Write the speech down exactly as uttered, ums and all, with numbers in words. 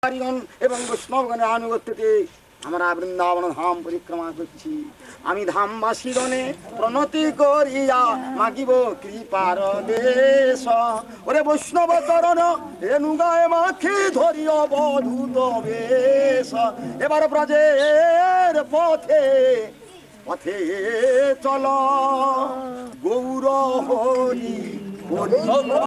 এবং বৈষ্ণবগণের আনুগত্যতে আমরা বৃন্দাবন ধাম পরিক্রমা করছি। আমি ধামবাসীগণে প্রণতি করিয়া মাগিব কৃপার দেশ। ওরে বৈষ্ণব চরণ রেণুগায় মাখি ধরি অবধূত বেশ। এবার ব্রজের পথে পথে চল গৌর হরি হরি